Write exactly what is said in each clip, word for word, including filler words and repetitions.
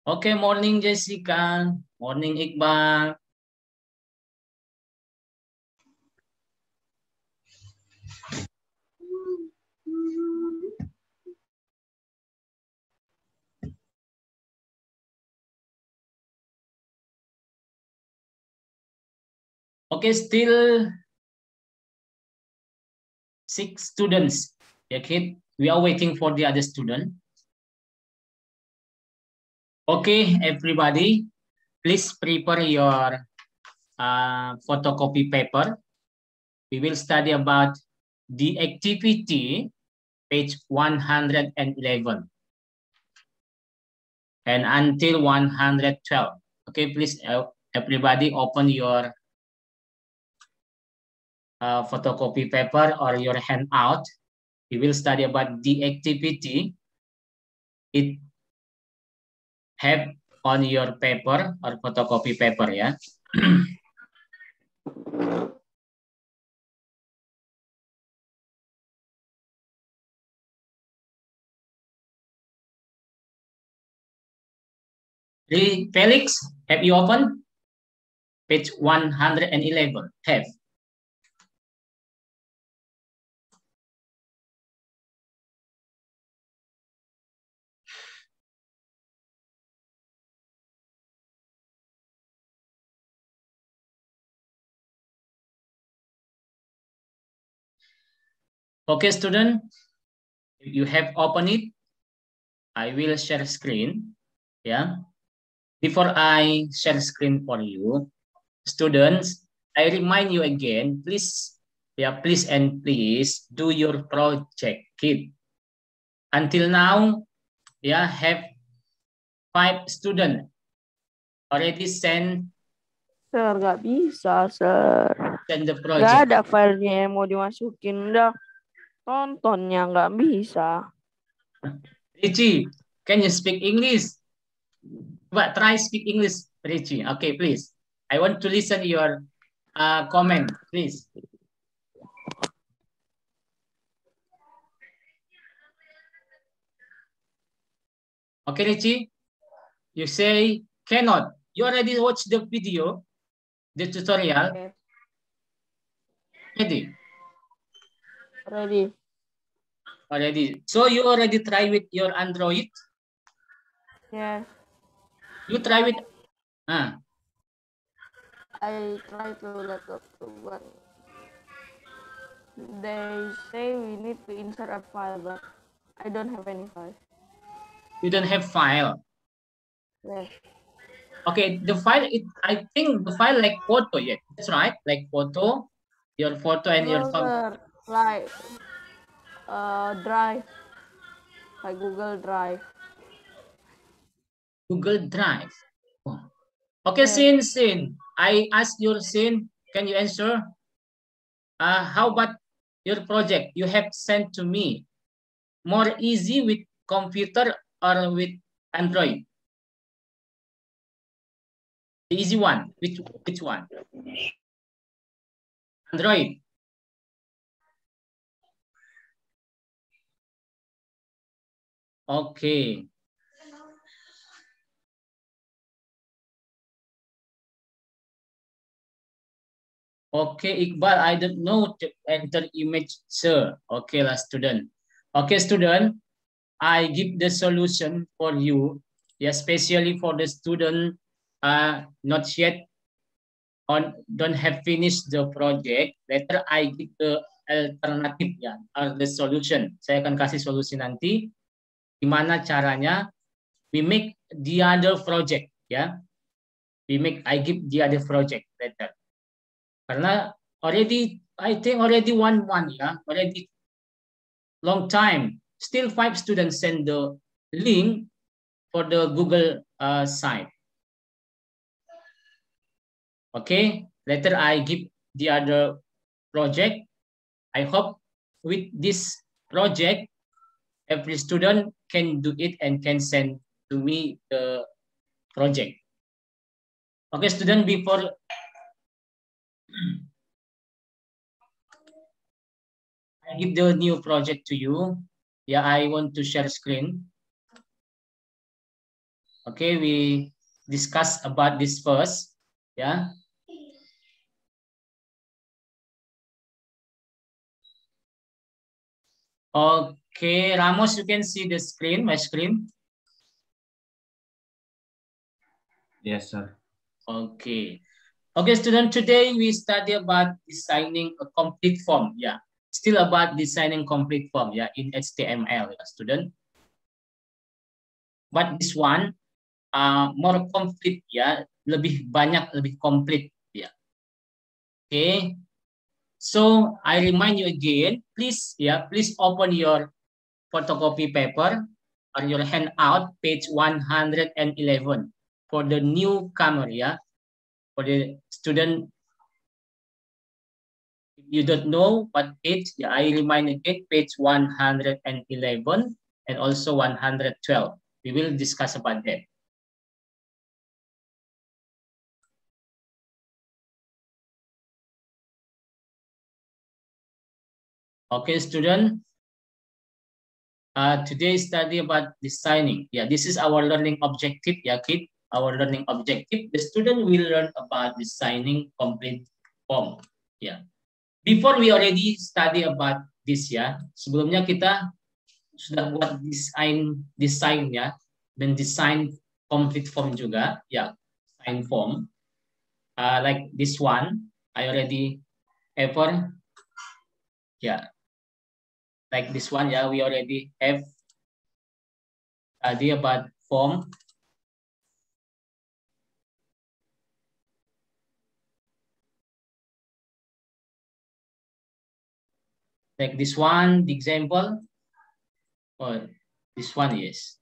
Okay, morning Jessica. Morning Iqbal. Okay, still six students. Okay, we are waiting for the other student. Okay, everybody, please prepare your uh, photocopy paper. We will study about the activity, page one hundred eleven, and until one hundred twelve. Okay, please, uh, everybody, open your uh, photocopy paper or your handout. We will study about the activity. It have on your paper or photocopy paper ya. Felix, have you opened page one hundred eleven? Have. Okay, student, if you have opened it, I will share screen. Yeah. Before I share screen for you, students, I remind you again, please, yeah, please and please do your project kit. Until now, yeah, have five students already sent. Sir, nggak bisa, Sir. Send the Nggak project. ada filenya yang mau dimasukin. Udah tontonnya nggak bisa. Richie, can you speak English? But try speak English, Richie. Okay, please. I want to listen your uh, comment, please. Okay, Richie. You say cannot. You already watched the video, the tutorial. Okay. Ready? Ready. Already. So you already try with your Android? Yes. You try with. Ah. I try to laptop but they say we need to insert a file, but I don't have any file. You don't have file. Yes. Okay, the file. It, I think the file like photo. Yeah, that's right. Like photo, your photo and No, your sir. Like uh, Drive, like Google Drive. Google Drive. Oh. Okay, Yes. Sin, Sin. I asked your Sin. Can you answer? Uh, how about your project you have sent to me? More easy with computer or with Android? The easy one. Which which one? Android. Okay. Okay, Iqbal, I don't know to enter image, sir. Okay, last student. Okay, student, I give the solution for you, especially for the student uh, not yet on don't have finished the project. Later I give the alternative ya, or the solution. Saya akan kasih solusi nanti. Gimana caranya? We make the other project ya. We make I give the other project later. Karena already, I think already one month, yeah, already long time. Still five students send the link for the Google uh, site. Okay, later I give the other project. I hope with this project, every student can do it and can send to me the project. Okay, student, before I give the new project to you, yeah, I want to share screen. Okay, we discuss about this first. Yeah. Okay, Ramos, you can see the screen, my screen. Yes, sir. Okay. Okay, student, today we study about designing a complete form. Yeah, still about designing complete form. Yeah, in H T M L, yeah, student. But this one uh, more complete, ya, lebih banyak, lebih komplit, ya. Okay. So I remind you again, please, ya, please open your photocopy paper or your handout, page one hundred eleven for the newcomer, ya, for the student. If you don't know what page, ya, I remind again, page one hundred eleven and also one hundred twelve. We will discuss about that. Okay, student. Uh, today study about designing. Yeah, this is our learning objective, yeah, kid. Our learning objective. The student will learn about designing complete form. Yeah. Before we already study about this, ya. Sebelumnya kita sudah buat desain desain ya, dan desain complete form juga, ya, design form. Uh, like this one, I already ever, yeah. Like this one, yeah, we already have study about form. Like this one, the example. Oh, this one, yes.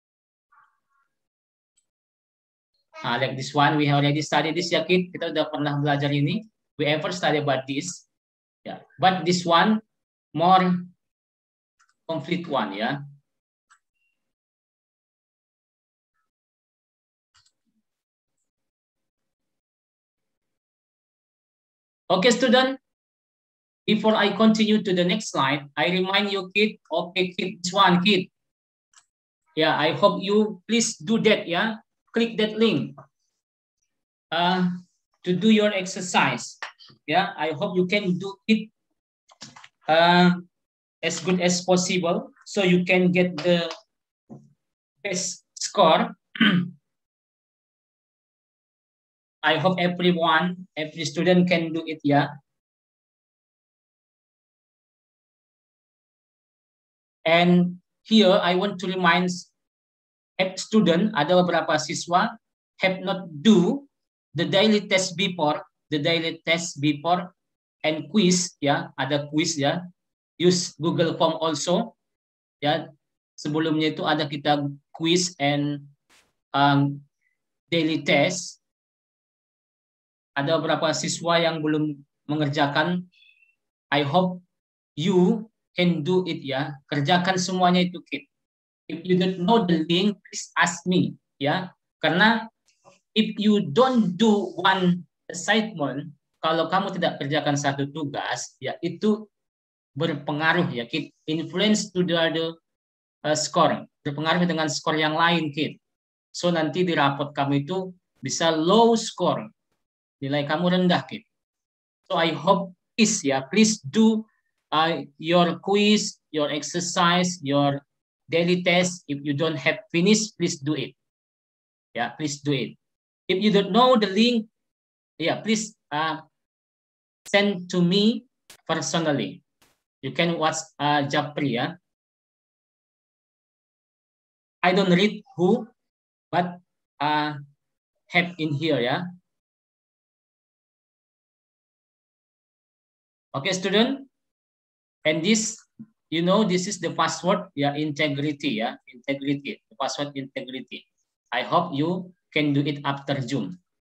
Nah, like this one, we have already studied this ya, kid. Kita udah pernah belajar ini. We ever study about this. Yeah. But this one, more complete one, ya. Okay, student. Before I continue to the next slide, I remind you, kid. Okay, kid, this one, kid. Yeah, I hope you please do that, yeah. Click that link uh, to do your exercise. Yeah, I hope you can do it uh, as good as possible so you can get the best score. I hope everyone, every student can do it, yeah. And here I want to remind student, ada beberapa siswa have not do the daily test before, the daily test before and quiz, ya, ada quiz, ya. Use Google Form also, ya. Sebelumnya itu ada kita quiz and um, daily test. Ada beberapa siswa yang belum mengerjakan. I hope you can do it, ya. Kerjakan semuanya itu, kid. If you don't know the link, please ask me, ya. Karena if you don't do one assignment, kalau kamu tidak kerjakan satu tugas, ya, itu berpengaruh, ya, kid. Influence to the other uh, score, berpengaruh dengan skor yang lain, kid. So nanti di rapot kamu itu bisa low score, nilai kamu rendah, kid. So I hope please, ya, please do uh, your quiz, your exercise, your daily test. If you don't have finished, please do it. Yeah, please do it. If you don't know the link, yeah, please uh, send to me personally. You can watch uh, Japri, ya. I don't read who, but uh, have in here, ya. Okay, student. And this, you know, this is the password, yeah, integrity, yeah, integrity, the password integrity. I hope you can do it after Zoom.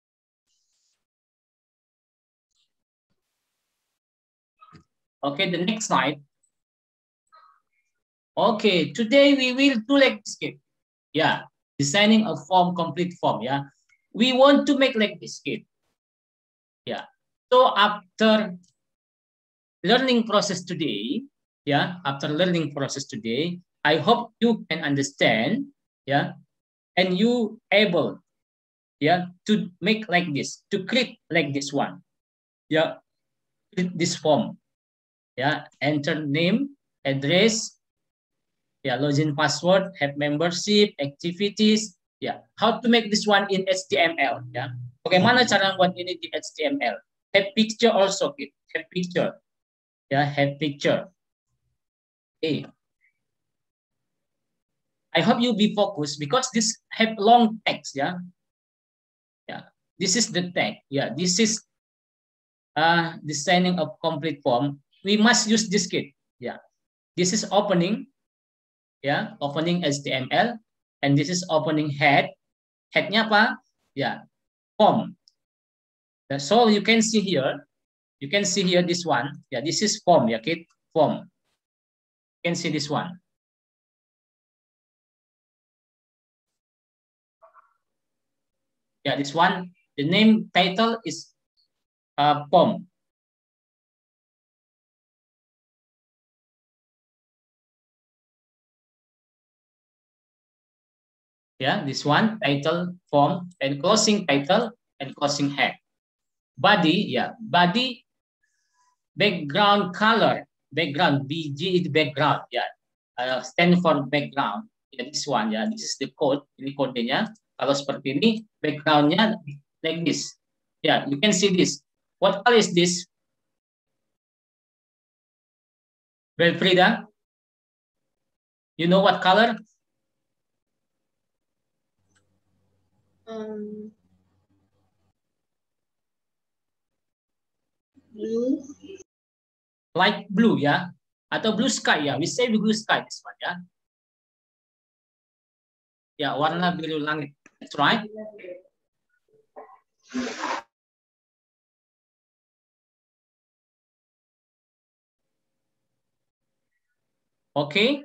Okay, the next slide. Okay, today we will do like this, kid. Yeah, designing a form, complete form, yeah. We want to make like this, kid. Yeah, so after learning process today, yeah, after learning process today, I hope you can understand, yeah, and you able, yeah, to make like this, to create like this one, yeah, create this form, yeah, enter name, address, yeah, login password, have membership, activities, yeah, how to make this one in H T M L, ya. Bagaimana cara buat ini di H T M L? Have picture also, have picture, ya, have picture. Okay. I hope you be focused because this have long text, ya. Yeah, this is the tag. Yeah, this is uh, designing a complete form. We must use this kit. Yeah, this is opening. Yeah, opening H T M L, and this is opening head. Headnya apa? Yeah, form. So you can see here. You can see here this one. Yeah, this is form. Yeah, kit form. You can see this one. Yeah, this one. The name title is uh, form. Yeah, this one title form and closing title and closing head. Body, yeah, body background color, background B G is background, yeah, uh, stand for background. Yeah, this one, yeah, this is the code. Ini kodenya. Kalau seperti ini, backgroundnya like this. Yeah, you can see this. What color is this? Belfrida, you know what color? Um, blue. Light blue, ya, atau blue sky, ya. We say blue sky this one, ya. Ya, warna biru langit. That's right. Okay.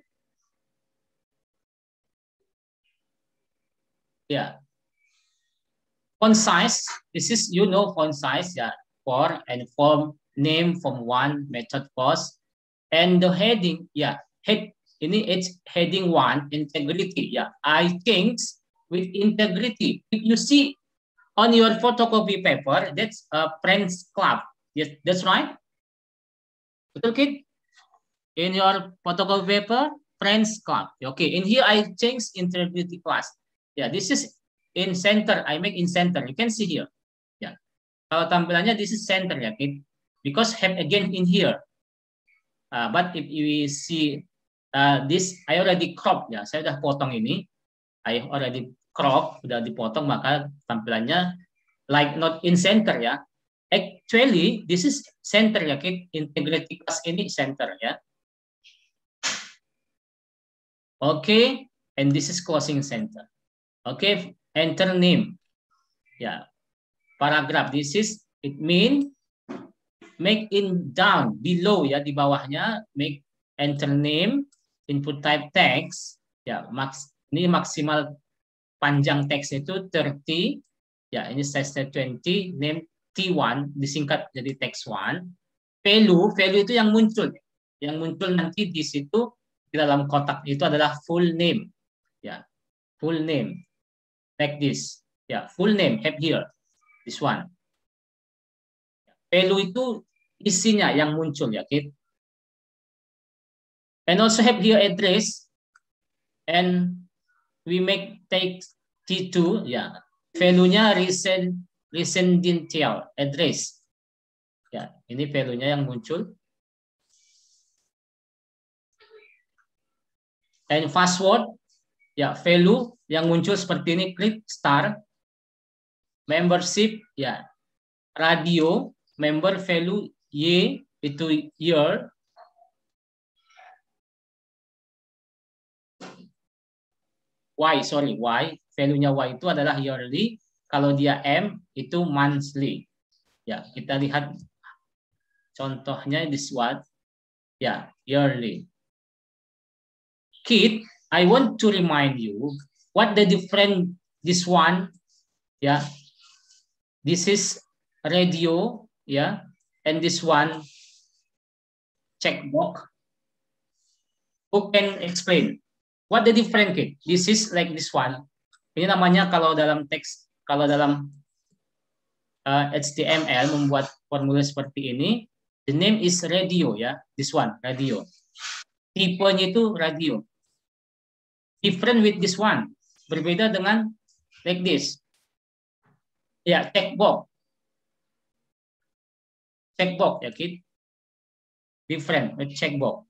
Yeah. Font size. This is, you know, font size, yeah. For and form name from one method post. And the heading, yeah. Head ini it's heading one, integrity. Yeah. I think with integrity. If you see on your photocopy paper, that's a Friends Club. Yes, that's right. Betul, kid? In your photocopy paper, Friends Club. Okay, in here I change integrity class. Yeah, this is in center. I make in center. You can see here. Yeah. Kalau tampilannya this is center, ya, kid. Because have again in here. Uh, but if you see uh, this, I already crop, ya. Saya udah potong ini. I already crop, sudah dipotong, maka tampilannya like not in center, ya. Actually, this is center, ya, kid. Integrity class ini center, ya. Okay, and this is closing center. Okay, enter name. Ya, paragraph. This is it mean make in down below, ya, di bawahnya make enter name, input type text. Ya, max ini maksimal panjang teks itu tiga puluh. Ya, ini size dua puluh, name T one disingkat jadi text one. Value, value itu yang muncul. Yang muncul nanti di situ di dalam kotak itu adalah full name. Ya, full name. Like this. Ya, full name have here. This one. Value itu isinya yang muncul, ya, kid. And also have here address. And we make take T two, ya. Value-nya recent residential address. Ya, ini value-nya yang muncul. And password, ya, value yang muncul seperti ini, klik star. Membership, ya, radio, member value Y itu year. Y, sorry, Y, value-nya Y itu adalah yearly. Kalau dia M itu monthly. Ya, kita lihat contohnya this one. Ya, yearly. Kid, I want to remind you what the different this one, yeah. This is radio, yeah, and this one checkbox. Who can explain what the different, kid? This is like this one. Ini namanya kalau dalam teks, kalau dalam uh, H T M L membuat formulir seperti ini, the name is radio ya, this one radio. Tipenya itu radio. Different with this one, berbeda dengan like this. Ya, checkbox. Checkbox ya, kid. Different with checkbox.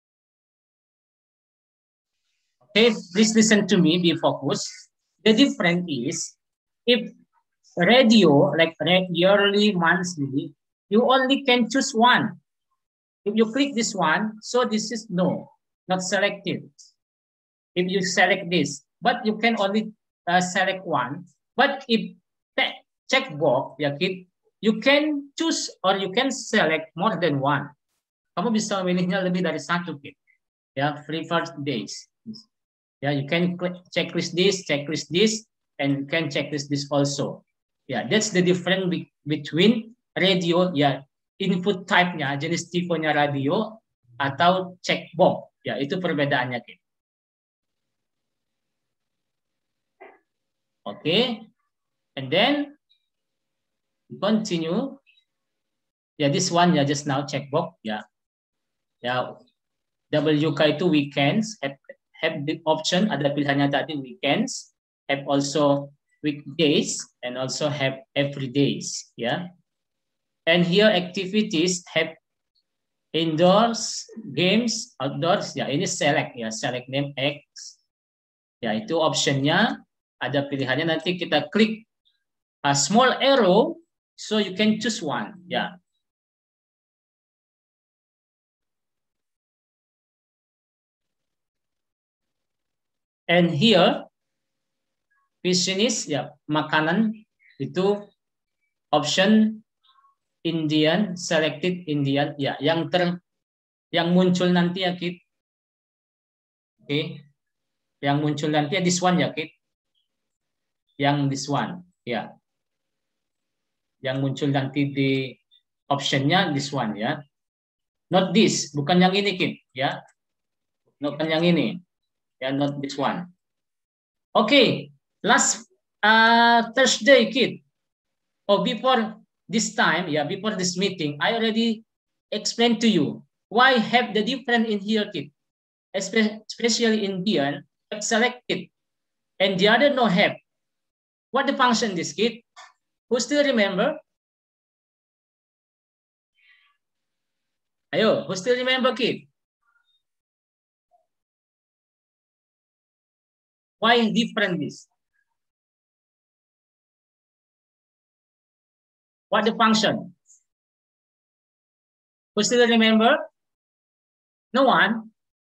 Okay, please listen to me, be focused. The difference is, if radio, like yearly, monthly, you only can choose one. If you click this one, so this is no, not selected. If you select this, but you can only uh, select one. But if checkbox, ya kid, you can choose or you can select more than one. Kamu bisa memilihnya lebih dari satu, kid. Ya, preferred days. Ya, you can checklist this, checklist this, and you can checklist this also. Ya, that's the difference be between radio, ya, input type-nya, jenis tipenya radio, atau checkbox. Ya, itu perbedaannya, kid. Oke, okay. And then continue. Ya, this one ya just now checkbox ya. Ya, W K itu weekends, have, have the option, ada pilihannya tadi weekends, have also weekdays, and also have every days ya. And here activities have indoors, games, outdoors ya. Ini select ya, select name X. Ya, itu optionnya. Ada pilihannya, nanti kita klik a small arrow, so you can choose one. Ya. And here, fishnis, ya, makanan itu option Indian, selected Indian, ya, yang ter, yang muncul nanti ya, kid. Oke, okay. Yang muncul nanti ya this one ya, kid. Yang this one, ya. Yang muncul nanti di optionnya this one ya. Not this, bukan yang ini, kid, ya. Bukan yang ini. Ya, not this one. Oke, okay. Last uh, Thursday, kid. Oh, before this time, yeah, before this meeting, I already explained to you why have the difference in here, kid. Especially Indian, have selected, and the other no have. What the function this, kid? Who still remember? Ayo, who still remember, kid? Why different this? What the function? Who still remember? No one?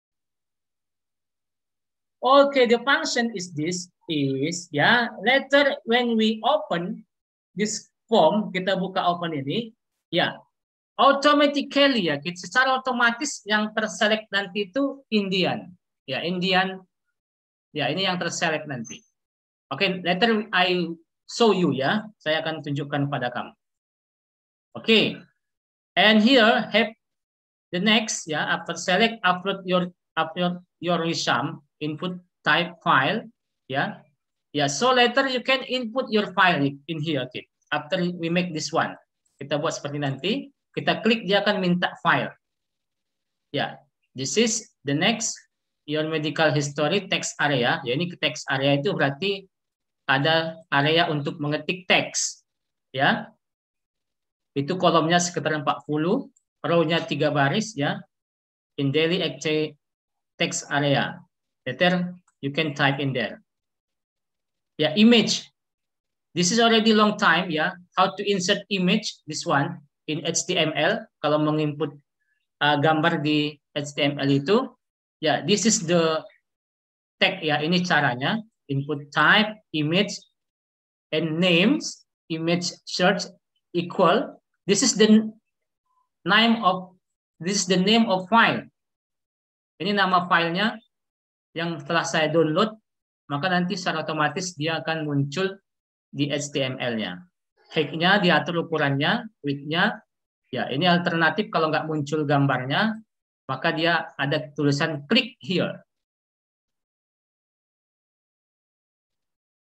Okay, the function is this, is, ya, later when we open this form, kita buka open ini, ya, automatically, ya, secara otomatis yang terselect nanti itu Indian, ya, Indian, ya, ini yang terselect nanti. Oke, okay, later I show you, ya, saya akan tunjukkan pada kamu. Oke, okay. And here have the next, ya, after select, upload your upload your resume, input type file, ya, ya. So later you can input your file in here, okay. After we make this one, kita buat seperti nanti, kita klik dia akan minta file, ya. This is the next your medical history text area. Ya, ini text area itu berarti ada area untuk mengetik teks, ya. Itu kolomnya sekitar empat puluh, row-nya tiga baris, ya. In daily active text area. Later you can type in there. Ya, image. This is already long time, ya. How to insert image, this one in H T M L. Kalau menginput uh, gambar di H T M L itu, ya, this is the tag, ya. Ini caranya. Input type, image, and names. Image search equal. This is the name of this is the name of file. Ini nama filenya yang telah saya download, maka nanti secara otomatis dia akan muncul di H T M L-nya. Height-nya diatur ukurannya, width-nya. Ya, ini alternatif kalau nggak muncul gambarnya, maka dia ada tulisan click here.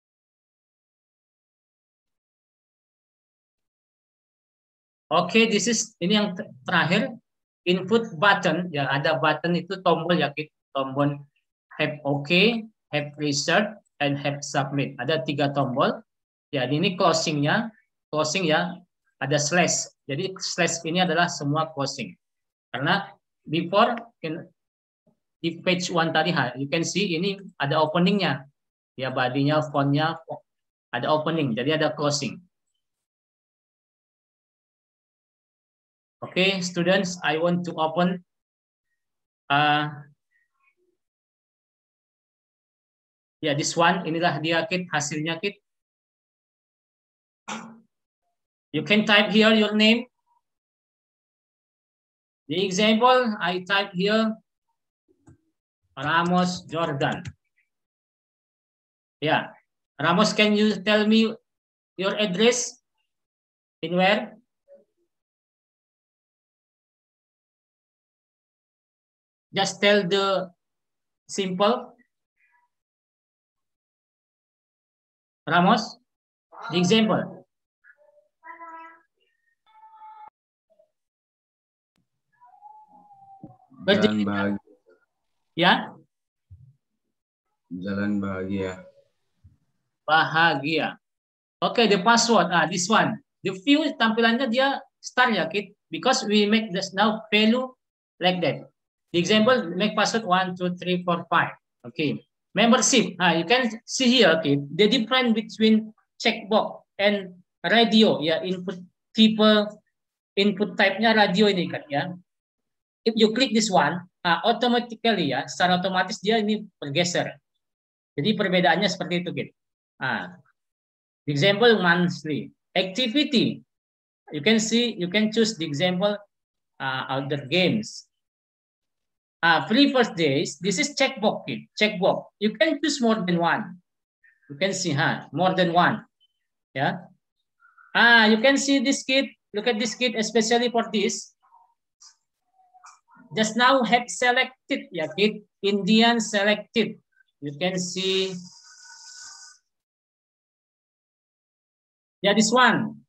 Oke, okay, this is ini yang terakhir. Input button, ya ada button itu tombol ya, Kit. Tombol have OK, have research, and have submit. Ada tiga tombol. Ya, ini closingnya, closing ya, ada slash. Jadi slash ini adalah semua closing. Karena before in, di page one tadi, you can see ini ada openingnya. Ya, bodinya, fontnya, ada opening. Jadi ada closing. Okay, students, I want to open uh, ya, yeah, this one. Inilah dia, Kit, hasilnya, Kit. You can type here your name. The example, I type here Ramos Jordan. Yeah, Ramos, can you tell me your address? In where? Just tell the simple. Ramos, the example. Jalan bahagia. Ya? Jalan bahagia. Bahagia. Oke, okay, the password. Ah, this one. The view tampilannya dia star ya, Kit. Because we make this now value like that. The example, make password one, two, three, four, five. Okay. Membership. Ah, you can see here, okay, the difference between checkbox and radio. Ya, input tipe, input type-nya radio ini kan ya. If you click this one, ah, automatically ya, secara otomatis dia ini bergeser. Jadi perbedaannya seperti itu, gitu. Ah, the example monthly. Activity. You can see, you can choose the example uh, outdoor games. Uh, free first days, this is checkbox, kid. Checkbox. You can choose more than one. You can see, huh? More than one. Yeah. Ah, you can see this kid. Look at this kid, especially for this. Just now have selected, yeah, kid. Indian selected. You can see. Yeah, this one.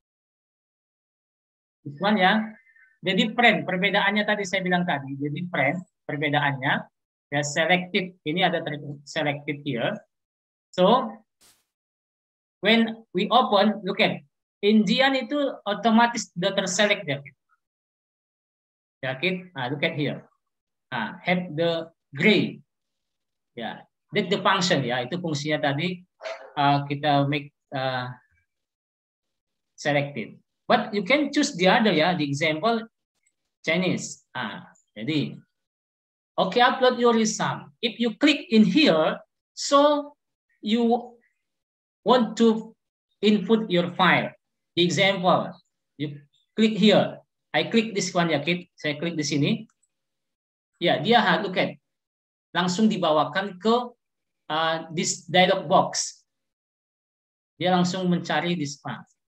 This one, ya. Jadi friend, perbedaannya tadi saya bilang tadi. Jadi friend, perbedaannya ya selected. Ini ada selected here. So when we open, look at Indian itu otomatis sudah terselect ya. Ya, kid. Nah, look at here. Nah, have the gray. Ya, that's the function ya. Itu fungsinya tadi uh, kita make uh, selected. But you can choose the other ya. The example Chinese. Ah, jadi, okay, upload your result. If you click in here, so you want to input your file. The example, you click here. I click this one ya, kid. Saya klik di sini. Ya, dia look at langsung dibawakan ke uh, this dialog box. Dia langsung mencari this one.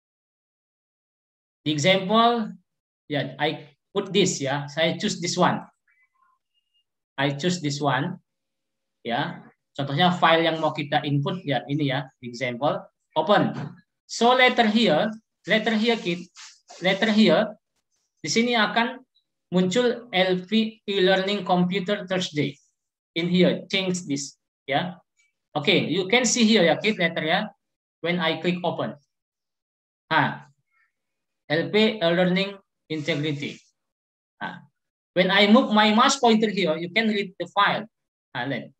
The example, ya, I put this ya, saya choose this one. I choose this one. Ya, contohnya file yang mau kita input ya ini ya, example. Open. So later here, later here kid, later here, di sini akan muncul L V e-learning computer Thursday. In here, change this ya. Oke, okay, you can see here ya kid, later ya. When I click open. Ah, L P e-learning integrity. Ah. When I move my mouse pointer here, you can read the file. Ah,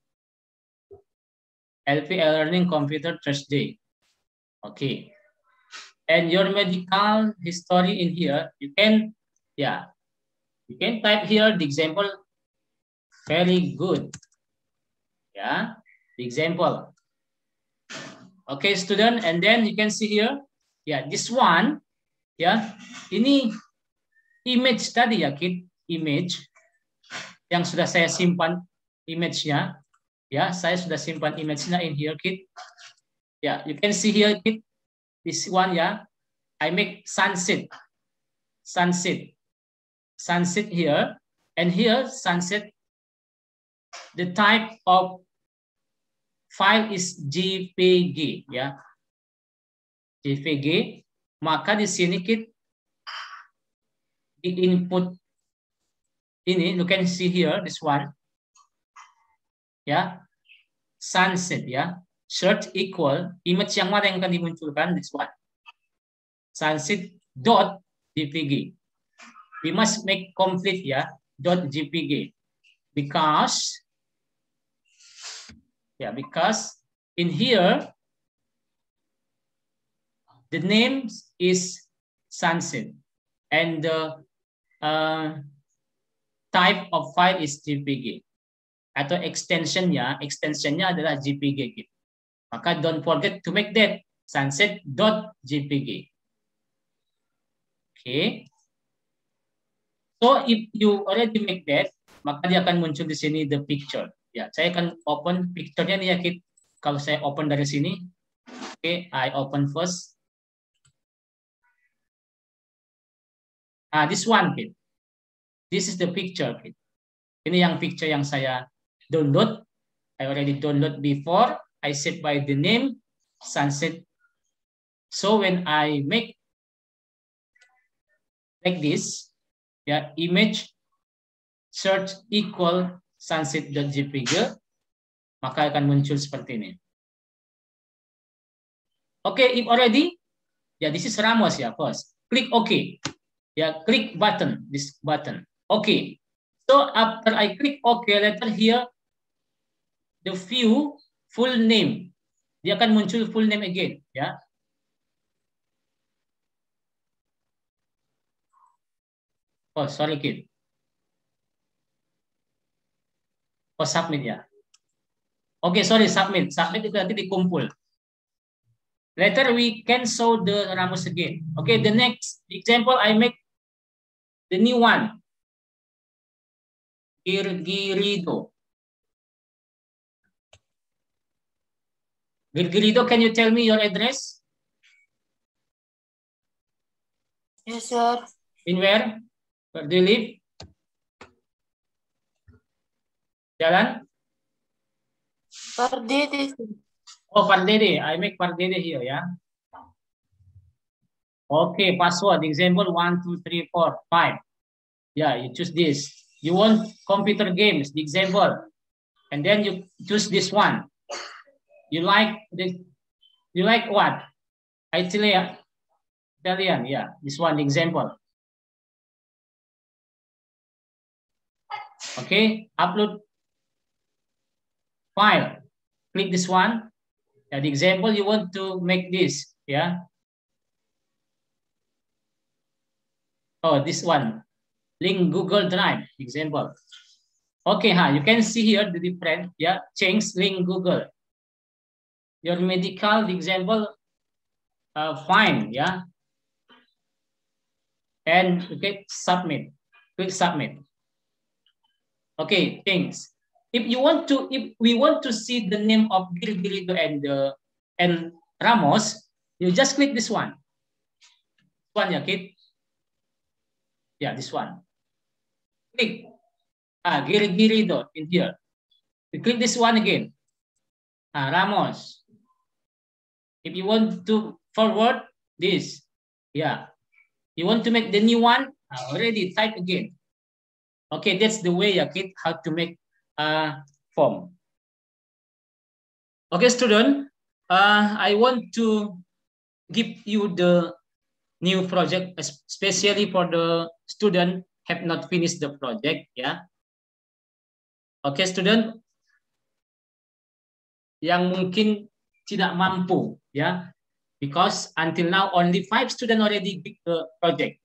L P e-learning computer Thursday. Okay. And your medical history in here, you can, yeah, you can type here the example. Very good. Yeah, the example. Okay, student, and then you can see here, yeah, this one, yeah, ini image tadi ya, kid, image yang sudah saya simpan image-nya, ya, saya sudah simpan image-nya in here, kid. Ya, you can see here, kid, this one, ya, I make sunset, sunset, sunset here, and here sunset. The type of file is J P G, ya, J P G. Maka di sini kit input ini, you can see here this one, ya, sunset ya. Search equal image yang mana yang akan dimunculkan, this one, sunset dot jpg. We must make complete ya, dot jpg, because ya, because in here the name is sunset and the uh, type of file is jpg, atau extensionnya extensionnya adalah jpg gitu. Maka don't forget to make that sunset dot jpg. Okay. So if you already make that, maka dia akan muncul di sini the picture. Ya, saya akan open picture-nya nih ya, Kit. Kalau saya open dari sini, oke, okay, I open first. Ah, this one, Kit. This is the picture, Kit. Ini yang picture yang saya download. I already download before. I set by the name sunset. So when I make like this, ya, image search equal sunset.jpg, maka akan muncul seperti ini. Oke, okay, if already, ya, this is Ramos ya, first. Click OK. Ya, click button, this button. Okay. So after I click OK, later here, the view full name. Dia akan muncul full name again, ya. Oh, sorry, Kid. Oh, submit ya. Oke, okay, sorry, submit. Submit itu nanti dikumpul. Later we can show the Ramos again. Okay, the next example I make the new one. Girgirido. Girgirido, can you tell me your address? Yes, sir. In where? Where do you live? Jalan? Pardede. Oh, Pardede. I make Pardede here, yeah. Okay, password. Example one, two, three, four, five. Yeah, you choose this. You want computer games, the example. And then you choose this one. You like this, you like what? Italian. Italian, yeah. This one, the example. Okay, upload file. Click this one. Yeah, the example you want to make this. Yeah. Oh, this one. Link Google Drive. Example. Okay, huh? You can see here the different. Yeah, change link Google. Your medical, the example. Uh, fine. Yeah. And okay, submit. Click submit. Okay, thanks. If you want to, if we want to see the name of Girgirido and uh, and Ramos, you just click this one. This one, yeah, kid. Yeah, this one. Click. Ah, Girgirido in here. You click this one again. Ah, Ramos. If you want to forward this, yeah. You want to make the new one? Ah, already type again. Okay, that's the way, yeah, kid, how to make a form. Okay, student, uh, I want to give you the new project, especially for the student have not finished the project, yeah. Okay, student, yang mungkin tidak mampu, ya, because until now only five students already did the project.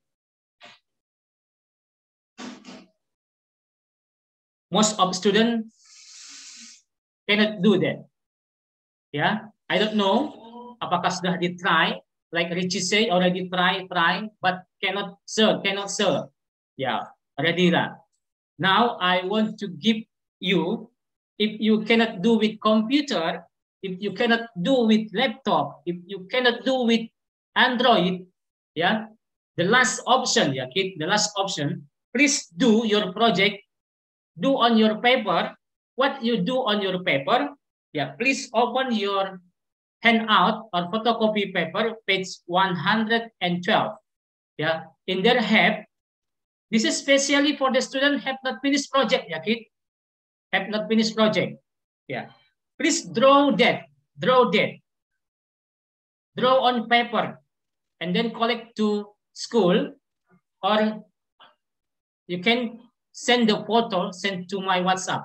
Most of students cannot do that. Yeah, I don't know apakah sudah di try, like Richie say already try, try, but cannot sir, cannot sir. Yeah, already lah. Now I want to give you, if you cannot do with computer, if you cannot do with laptop, if you cannot do with Android, yeah, the last option, yeah, kid, the last option, please do your project. Do on your paper, what you do on your paper, yeah, please open your handout or photocopy paper, page one hundred twelve. Yeah, in there have This is especially for the student have not finished project, yeah, kid. Have not finished project. Yeah. Please draw that. Draw that. Draw on paper and then collect to school, or you can send the photo, send to my WhatsApp.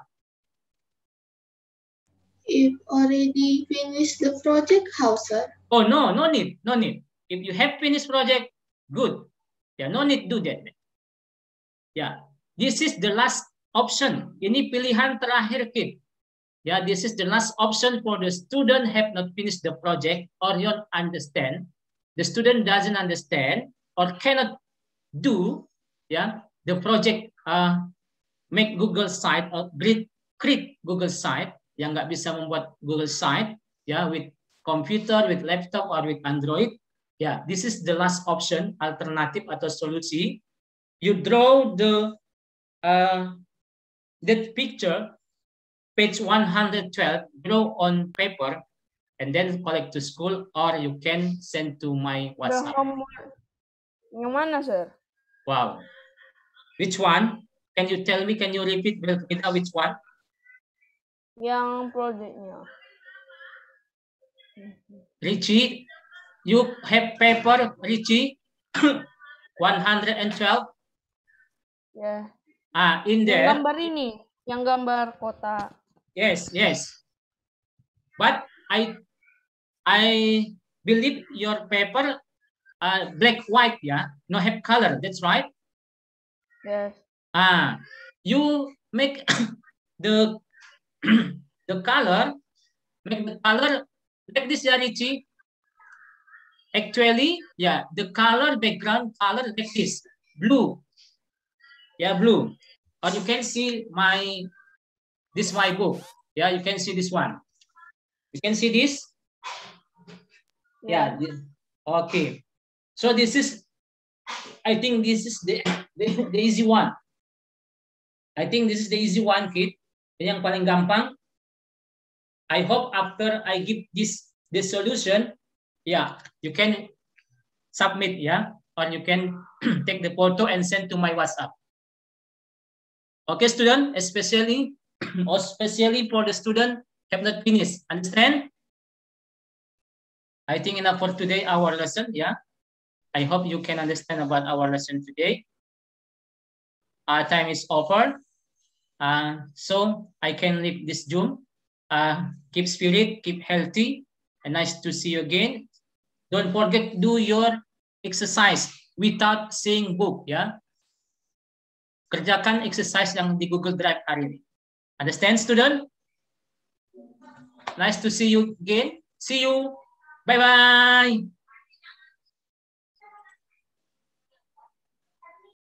If already finished the project, how, sir? Oh, no, no need, no need. If you have finished project, good. Yeah, no need do that. Yeah, this is the last option. Ini pilihan terakhir, kid. Yeah, this is the last option for the student have not finished the project or you don't understand. The student doesn't understand or cannot do, yeah, the project uh, make Google site or create, create Google site yang nggak bisa membuat Google site, ya, with computer, with laptop, or with Android. Ya, this is the last option, alternatif atau solusi. You draw the uh, that picture, page one hundred twelve, draw on paper, and then collect to school, or you can send to my WhatsApp. Yang mana, sir? Wow. Which one? Can you tell me? Can you repeat, Belkita, which one? Yang projectnya. Richie, you have paper, Richie, one hundred twelve. Ya. Ah, in Yang there. gambar ini, yang gambar kota. Yes, yes. But I, I believe your paper, uh, black white, yeah, no have color. That's right. Yes. Ah, you make the the color, make the color like this, yeah, Richie. Actually, yeah, the color, background color like this, blue. Yeah, blue. Or you can see my, this my book. Yeah, you can see this one. You can see this? Yeah. Yeah, this, okay. So this is, I think this is the, the, the easy one. I think this is the easy one, kid. Yang paling gampang. I hope after I give this the solution, yeah, you can submit, yeah, or you can take the photo and send to my WhatsApp. Okay, student, especially, or especially for the student have not finished. Understand? I think enough for today, our lesson, yeah. I hope you can understand about our lesson today. Our time is over. Uh, so I can leave this Zoom. Uh, keep spirit, keep healthy, and nice to see you again. Don't forget to do your exercise without seeing book, ya. Kerjakan exercise yang di Google Drive hari ini. Understand, student? Nice to see you again. See you. Bye-bye.